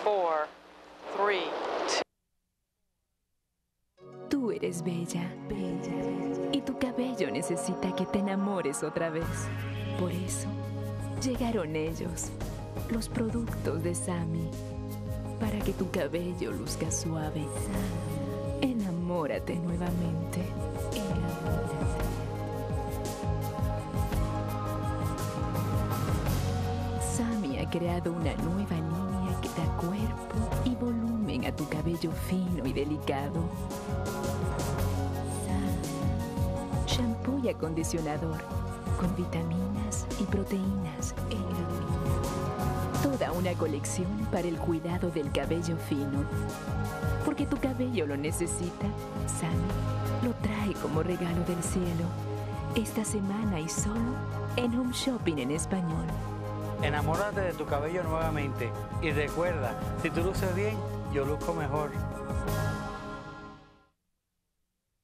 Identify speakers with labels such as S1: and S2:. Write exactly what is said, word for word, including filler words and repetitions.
S1: four, three, two.
S2: Tú eres bella, bella, y tu cabello necesita que te enamores otra vez. Por eso, llegaron ellos, los productos de Sami, para que tu cabello luzca suave. Enamórate nuevamente. Enamórate. Sami ha creado una nueva línea que da cuerpo y volumen a tu cabello fino y delicado. Sami, shampoo y acondicionador con vitaminas y proteínas. Toda una colección para el cuidado del cabello fino. Porque tu cabello lo necesita, Sami lo trae como regalo del cielo. Esta semana y solo en Home Shopping en español.
S3: Enamórate de tu cabello nuevamente y recuerda, si tú luces bien, yo luzco mejor.